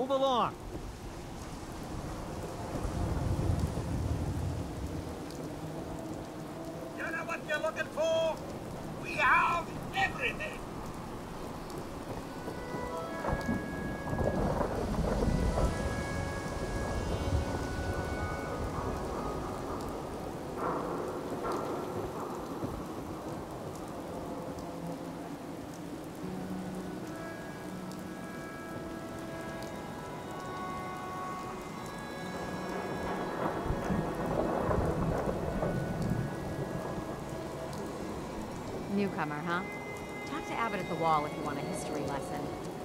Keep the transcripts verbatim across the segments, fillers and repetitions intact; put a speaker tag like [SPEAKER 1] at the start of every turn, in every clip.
[SPEAKER 1] Move along.
[SPEAKER 2] You know what you're looking for? We have everything.
[SPEAKER 3] Newcomer, huh? Talk to Abbott at the Wall if you want a history lesson.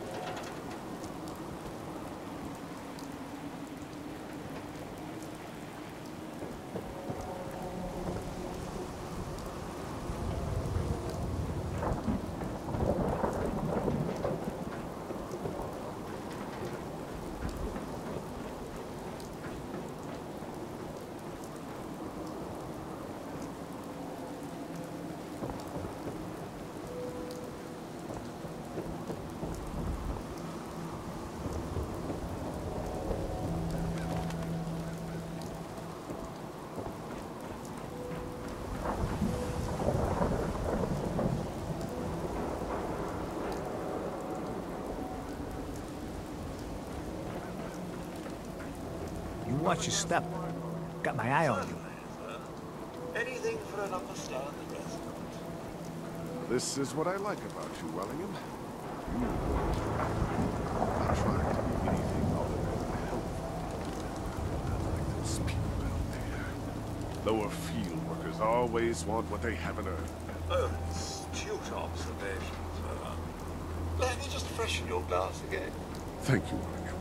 [SPEAKER 1] Watch your step. Got my eye on you.
[SPEAKER 2] Anything for an upper star in the restaurant.
[SPEAKER 4] This is what I like about you, Wellingham. You not trying to be anything other than helpful. Not like those people out there. Lower field workers always want what they haven't earned.
[SPEAKER 2] Oh, astute observation, sir. Let me just freshen your glass again.
[SPEAKER 4] Thank you, Wellingham.